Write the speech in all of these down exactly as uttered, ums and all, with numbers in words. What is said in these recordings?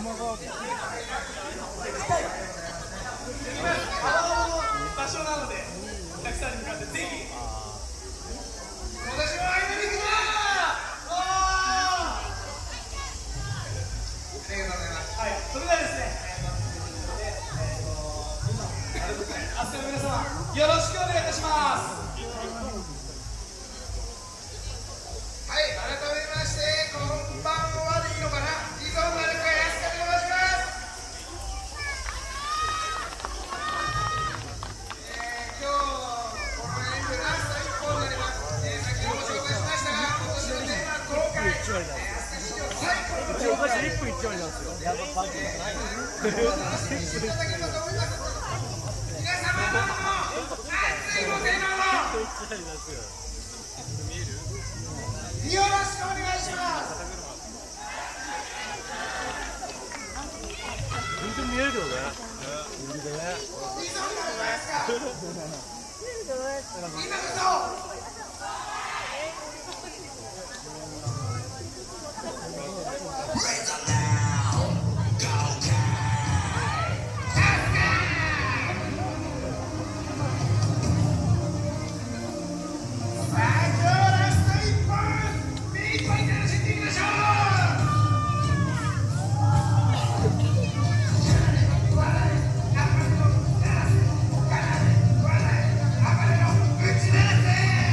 場所なので、お客さんに向かってぜひ。私も会いに行くぞ。おー。ありがとうございます。はい、それではですね、あすかの皆様、よろしくお願いいたします。はい、改めまして、こんばんはでいいのかな。リゾンマルカやすかで申します。えー、今日この演舞ラストいっぽんになります。えー、先ほど紹介しましたが、今年のテーマ公開、えー、アスカ史上最高のうちお菓子いっぷんいっちょいなんですよ。やばパンチがない。 楽しみにしていただければと思います。皆様どうも熱いご声援をよろしくお願いします。 全然見えるけどね。見えるね。 リゾンマルカやすか。今こそ。うちだぜ。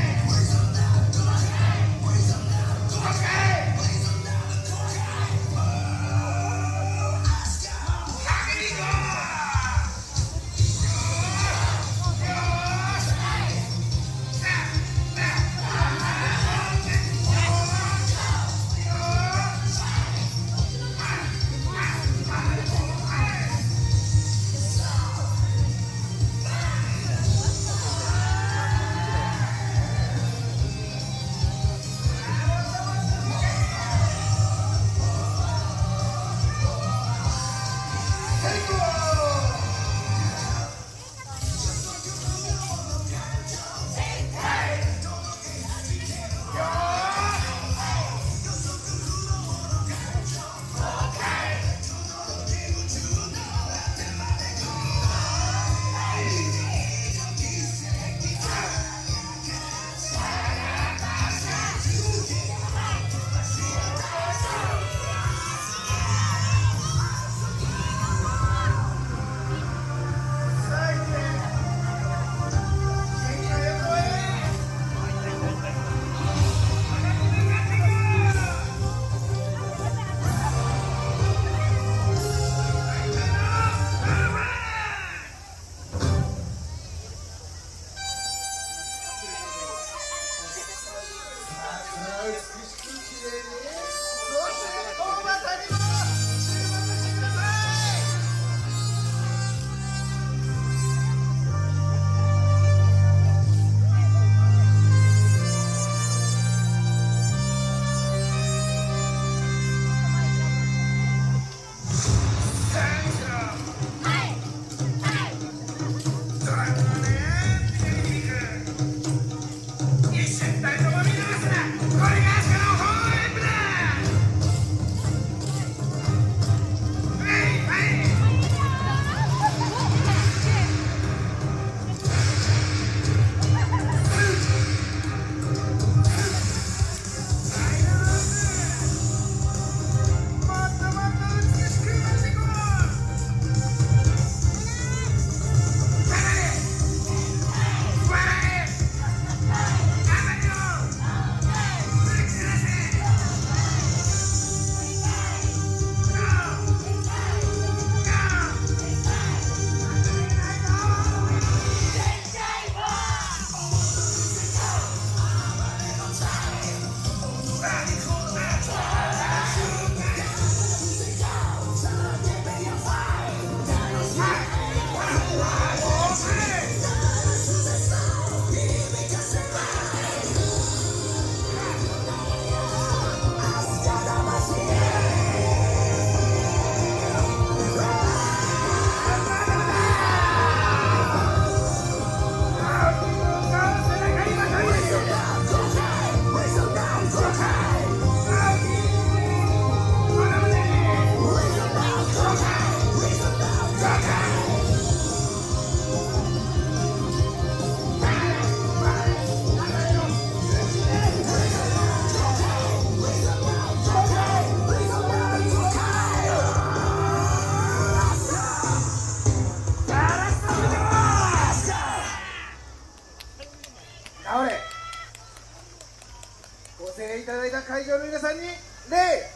場の皆さんに礼。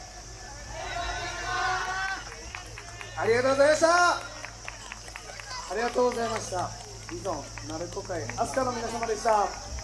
ありがとうございました。ありがとうございました。ビゾン鳴子会飛鳥の皆様でした。